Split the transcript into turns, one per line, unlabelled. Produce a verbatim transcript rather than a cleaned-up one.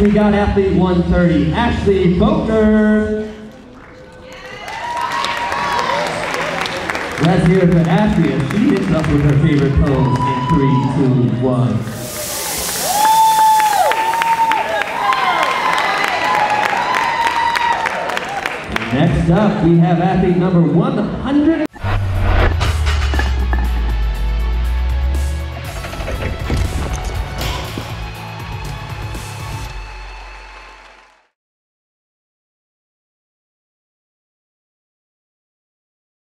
Next we got athlete one thirty, Ashley Boatner. Let's hear it for Ashley as she hits up with her favorite pose in three, two, one. Next up, we have athlete number one hundred.